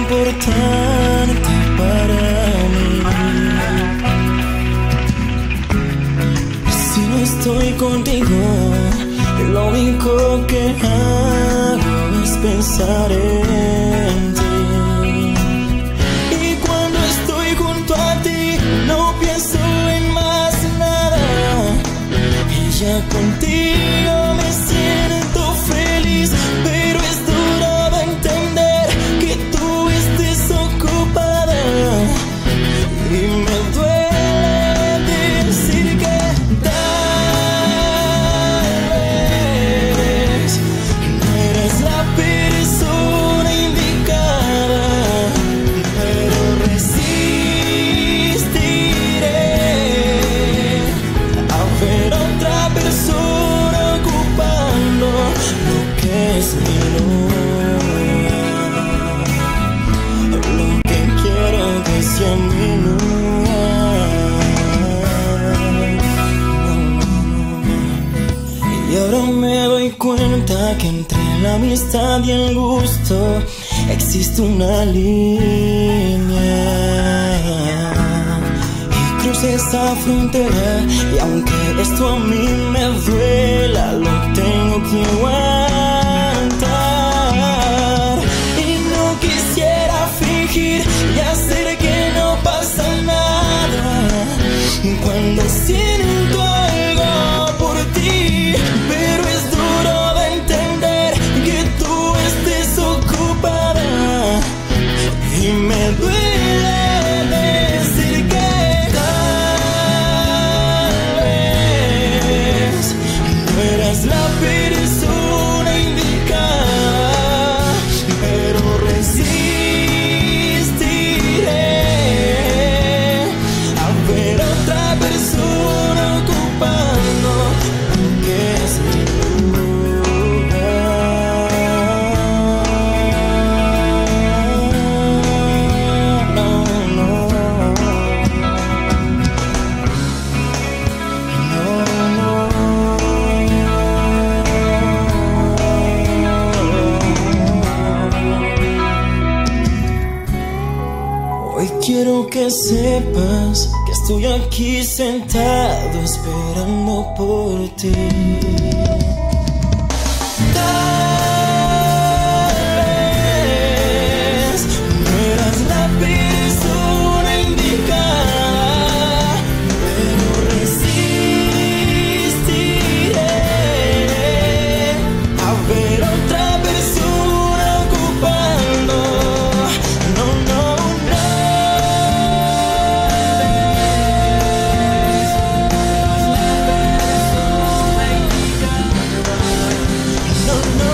importante para mí. Si no estoy contigo, lo único que hago es pensar en ti. Y cuando estoy junto a ti, no pienso en más nada. Y ya contigo me siento feliz, pero es duro de entender que tú estés ocupada. Y me duele decir que tal vez no eres la persona indicada, pero resistiré a ver otra persona ocupando lo que es mi lugar, lo que quiero que sea mi lugar. Y ahora me doy cuenta que entre la amistad y el gusto existe una línea, y crucé esa frontera, y aunque esto a mí me duela, lo tengo que aguantar. Y no quisiera fingir y hacer que no pasa nada cuando siento algo por ti, pero es duro de entender que tú estés ocupada. Y me duele decir que tal vez no eras la persona indicada, pero resistiré a ver otra persona ocupando lo que es mi lugar. No, no, Hoy quiero que sepas que estoy aquí sentado esperando por ti. Tal vez no eras la persona indicada, pero resistiré a ver otra persona ocupando. No, no, no. No, no,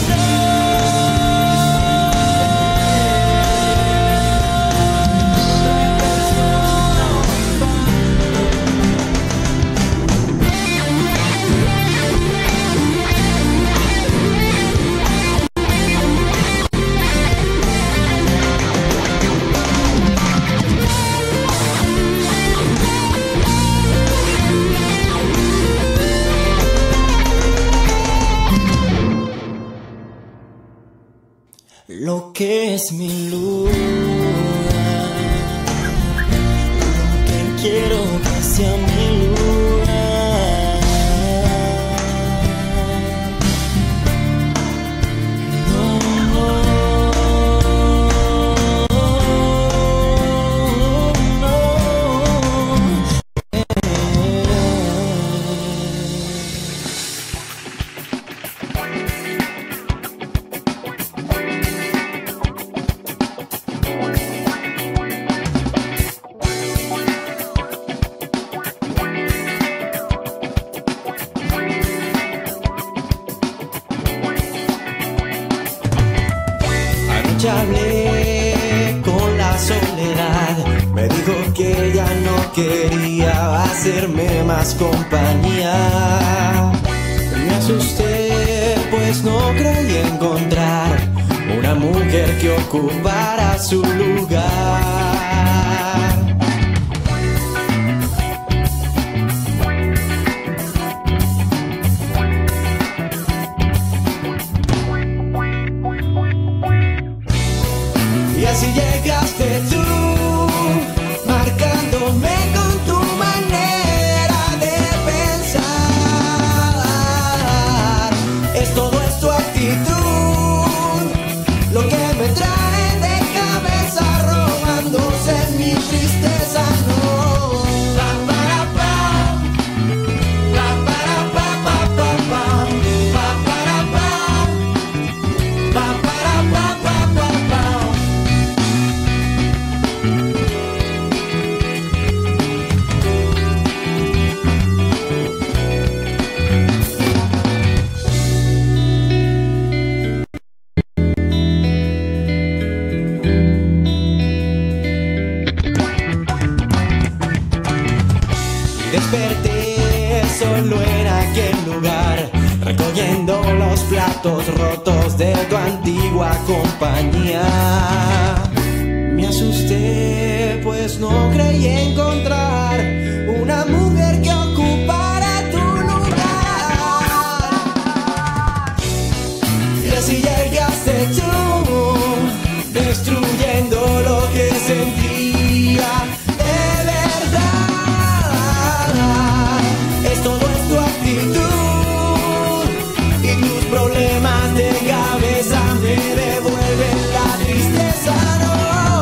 lo que es mi lugar, lo que quiero que sea mi lugar. No, no, no. Anoche hablé con la soledad, me dijo que ya no quería hacerme más compañía. Me asusté, pues no creí encontrar una mujer que ocupara su lugar. así llegaste tú, marcándome con tu manera de pensar. Es todo, es tu actitud lo que me trae de cabeza, robándose mi tristeza. No. Desperté solo en aquel lugar, recogiendo los platos rotos de tu antigua compañía. Me asusté, pues no creí encontrar una mujer que ocupara tu lugar. Y así llegaste tú, destruyendo lo que sentía. Es todo, es tu actitud y tus problemas de cabeza me devuelven la tristeza. No.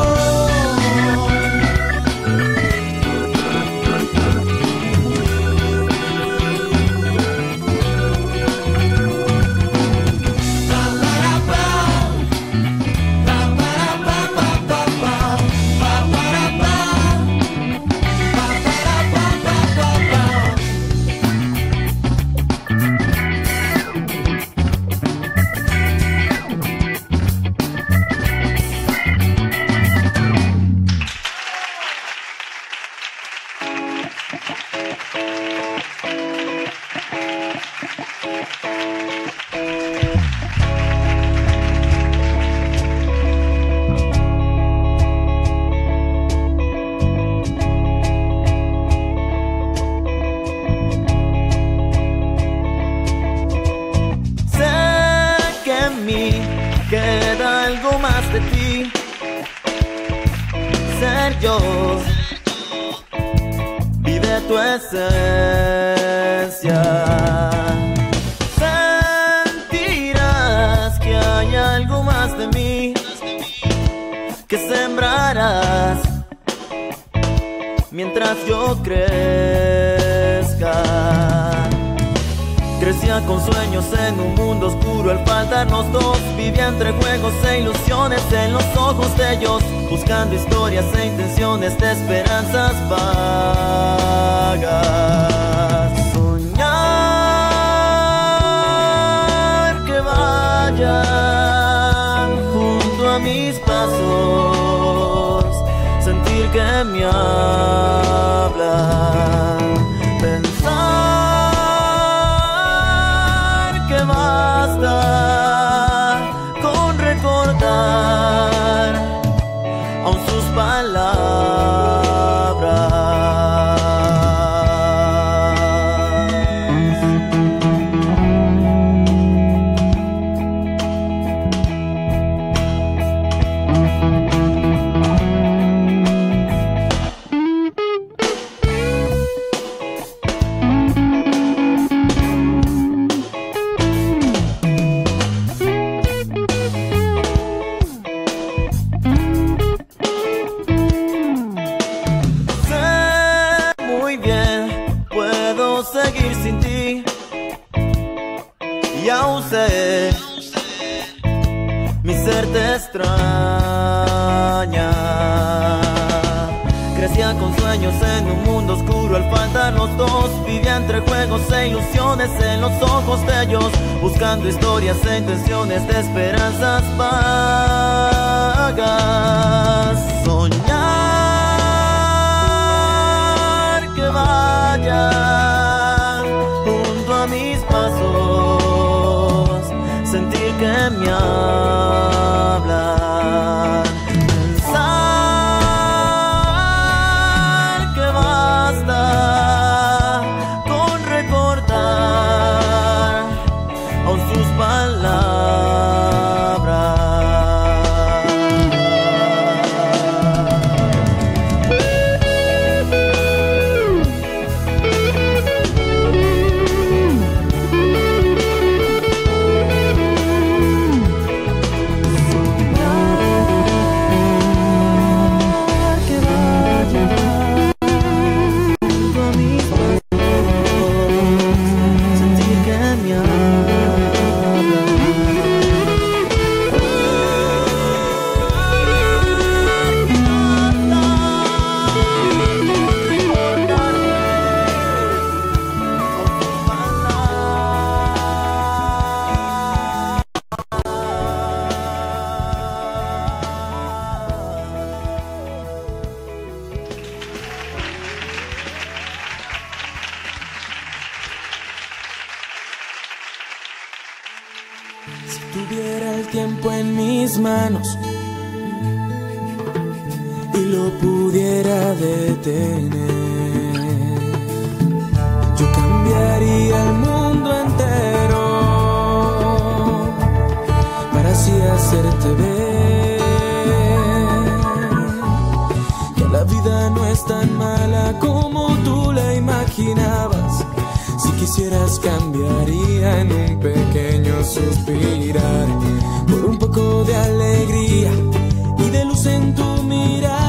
Queda algo más de ti, ser yo, vive tu esencia. Sentirás que hay algo más de mí, que sembrarás mientras yo crezca. Crecía con sueños en un mundo oscuro al faltarnos dos. Vivía entre juegos e ilusiones en los ojos de ellos, buscando historias e intenciones de esperanzas vagas. Soñar que vayan junto a mis pasos, sentir que me hablan, basta con recordar aún sus seguir sin ti, y aún sé, mi ser te extraña. Crecía con sueños en un mundo oscuro al faltar los dos. Vivía entre juegos e ilusiones en los ojos de ellos, buscando historias e intenciones de esperanzas vagas. Soñar que vayan junto a mis pasos, sentir que me hablan, pensar que basta con recordar aún sus palabras. mis manos y lo pudiera detener, yo cambiaría el mundo entero para así hacerte ver que la vida no es tan mala como tú la imaginabas. Si quisieras cambiaría en un pequeño suspirar por un poco de alegría y de luz en tu mirar.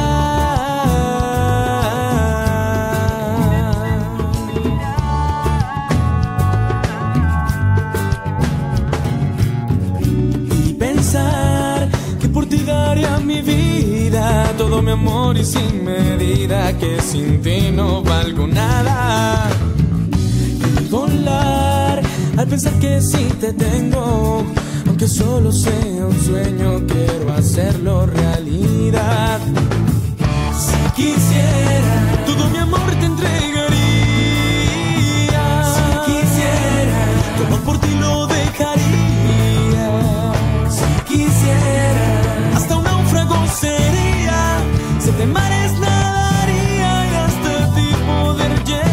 Y pensar que por ti daría mi vida, todo mi amor y sin medida, que sin ti no valgo nada. Volar al pensar que si te tengo, aunque solo sea un sueño, quiero hacerlo realidad. Si quisiera, todo mi amor te entregaría. Si quisiera, todo por ti lo dejaría. Si quisiera, hasta un náufrago sería, si te mares nadaría y hasta ti poder llegar.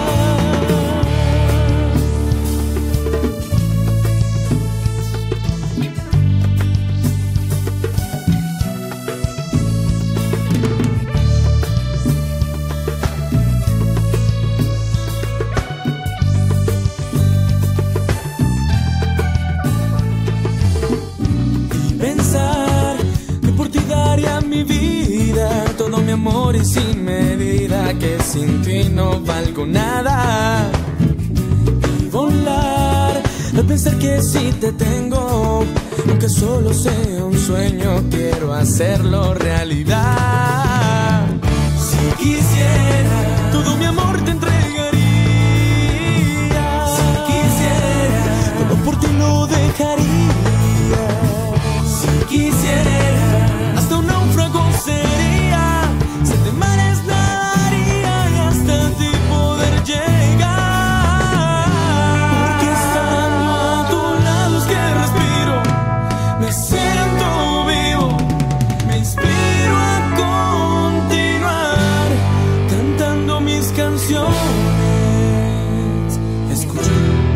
Mi vida, todo mi amor y sin medida, que sin ti no valgo nada. Y volar al pensar que si te tengo, aunque solo sea un sueño, quiero hacerlo realidad. Si quisiera, todo mi amor te entregaría. Si quisiera, todo por ti lo dejaría. Si quisiera, hasta un náufrago sería, si te mares nadaría y hasta ti poder llegar. Porque estando a tu lado es que respiro, me siento vivo, me inspiro a continuar cantando mis canciones. Escucha,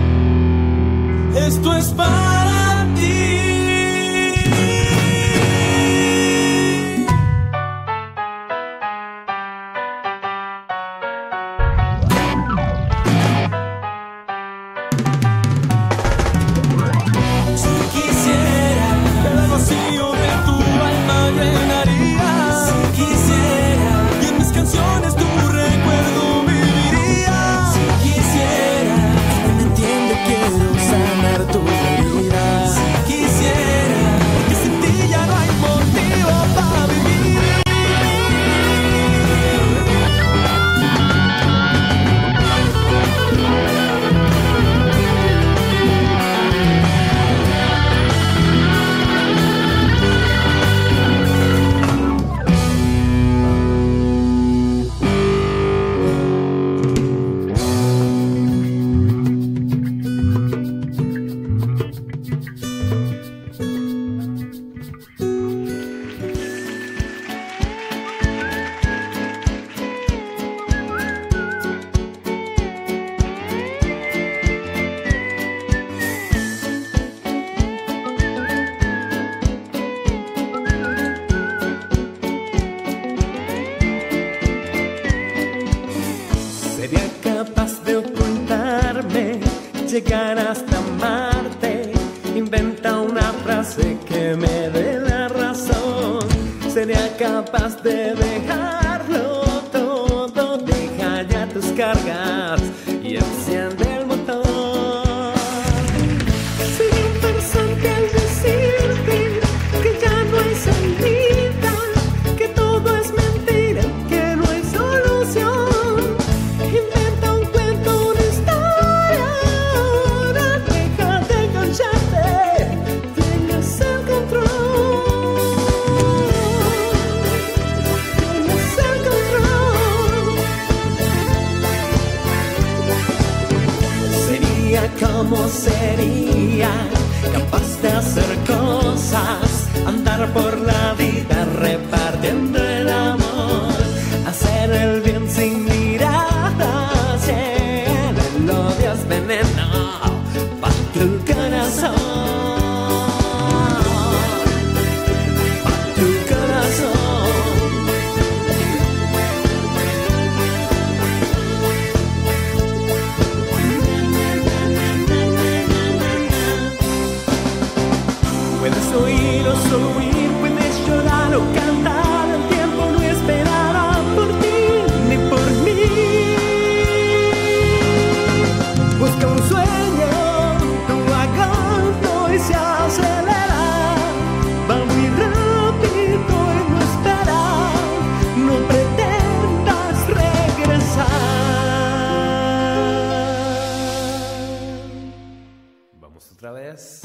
esto es para ti. Llegar hasta Marte, inventa una frase que me dé la razón. Sería capaz de dejarlo todo, deja ya tus cargas y enciende el motor. Soy un farsante al decirte que ya no hay salida, que todo es mentira, que no hay solución. Inventa un cuento, una historia. Tienes el control, tienes el control. Sería como sería, capaz de hacer cosas andar por la vida repartiendo el amor, hacer el bien sin mirar hacia el odio es veneno para tu corazón. Puedes oír o solo oír, puedes llorar o cantar, el tiempo no esperará por ti ni por mí. Busca un sueño, tu vagando y se acelera, va muy rápido y no espera, no pretendas regresar. Vamos otra vez.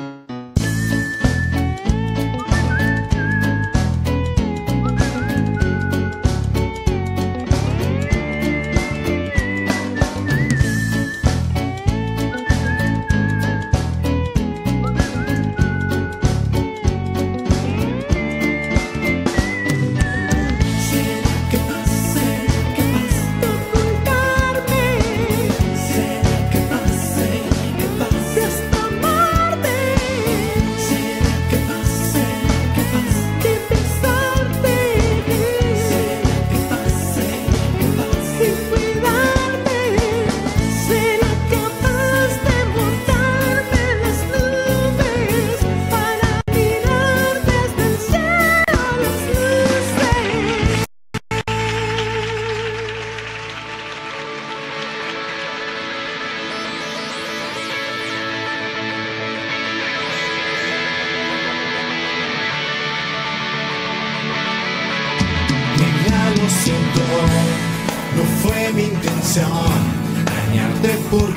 No fue mi intención dañarte por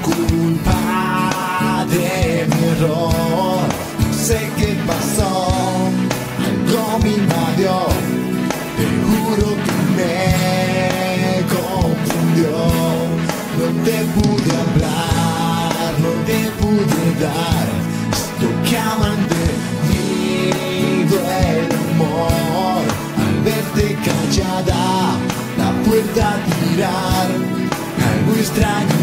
culpa de mi error. No sé qué pasó, algo me invadió. Te juro que me confundió. No te pude hablar, no te pude dar esto que aman de mí, duele amor. Al verte callada, la puerta a tirar, algo extraño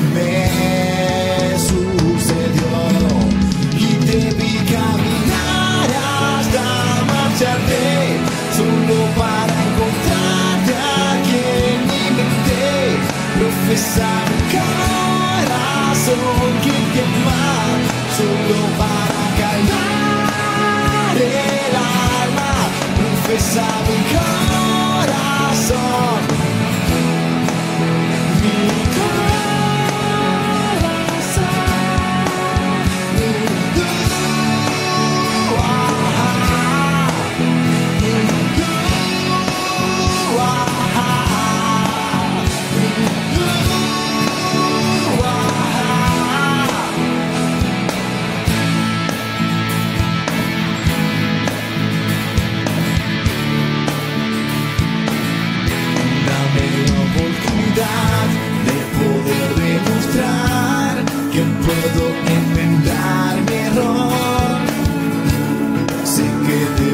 me sucedió y te vi caminar hasta marcharte, solo para encontrarte aquí en mi mente. Profesa mi corazón que te ama, solo para calmar el alma. Profesa mi corazón. De poder demostrar que puedo enmendar mi error. Sé que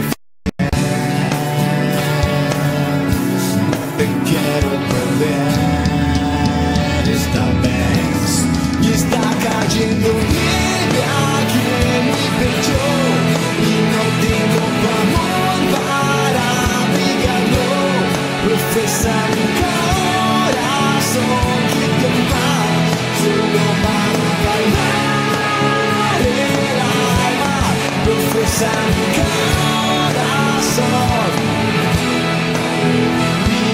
te quiero perder esta vez y está cayendo nieve aquí en mi pecho y no tengo tu amor para abrigarlo. Profesa mi corazón que te ama, solo para calmar el alma. Profesa mi corazón, mi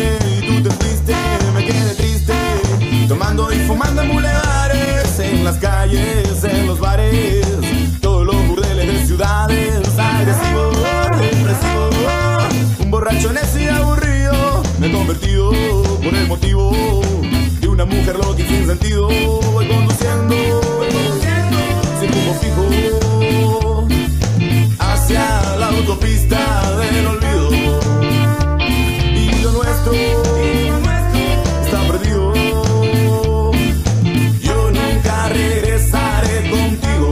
y tú te fuiste, me quedé triste, tomando y fumando en bulevares, en las calles, en los bares, todos los burdeles de ciudades, agresivo, depresivo, un borracho necio y aburrido, me he convertido por el motivo de una mujer loca y sin sentido. Voy conduciendo sin rumbo fijo hacia la autopista del olvido, y lo nuestro está perdido. Yo nunca regresaré contigo.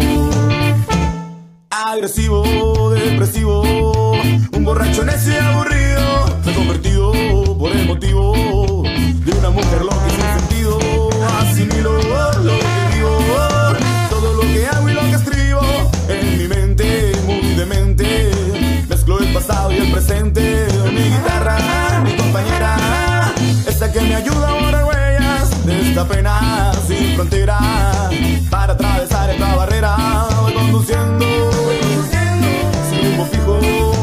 Agresivo, depresivo, un borracho necio y aburrido, me he convertido por el motivo de una mujer loca y sin sentido. Asimilo lo que digo, todo lo que hago y lo que escribo en mi mente, muy demente, mezclo el pasado y el presente. Mi guitarra, mi compañera, esa que me ayuda a borrar huellas de esta pena sin frontera, para atravesar esta barrera. Voy conduciendo sin rumbo fijo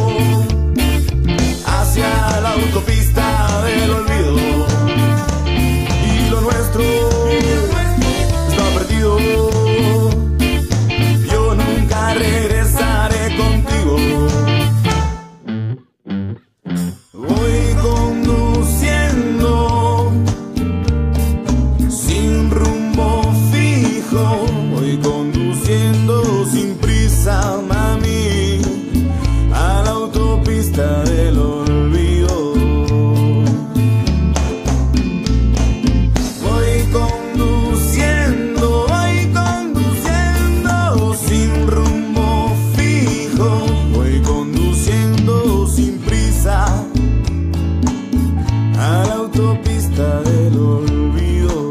hacia la autopista del olvido, y lo nuestro está perdido. Yo nunca regresaré contigo. Voy conduciendo sin rumbo fijo, voy conduciendo sin prisa, mami, a la autopista del olvido. Voy conduciendo sin rumbo fijo, voy conduciendo sin prisa a la autopista del olvido.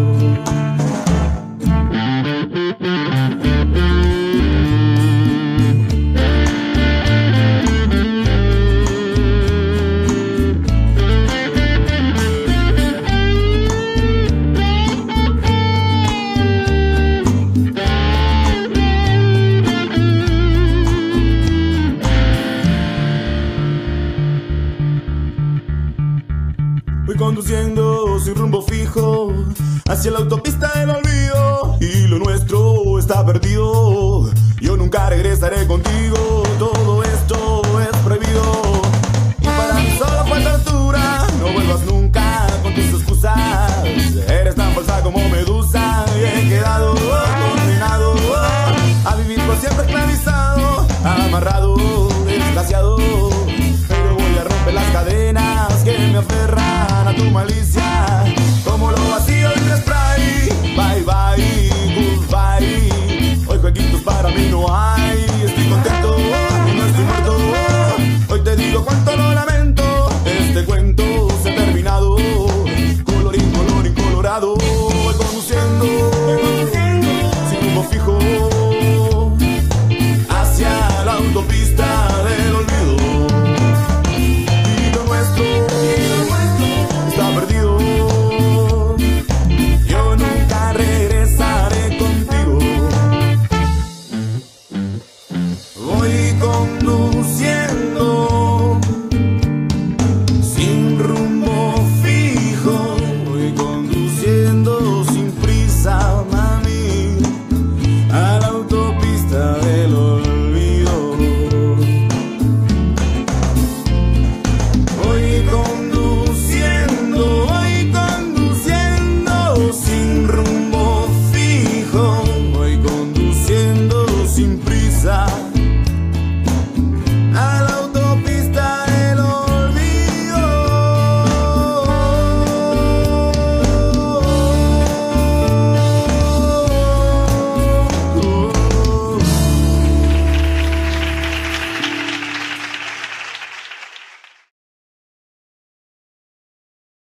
Voy conduciendo sin rumbo fijo hacia la autopista del olvido, y lo nuestro está perdido. Yo nunca regresaré contigo. Todo esto es prohibido, y para mí solo fue tortura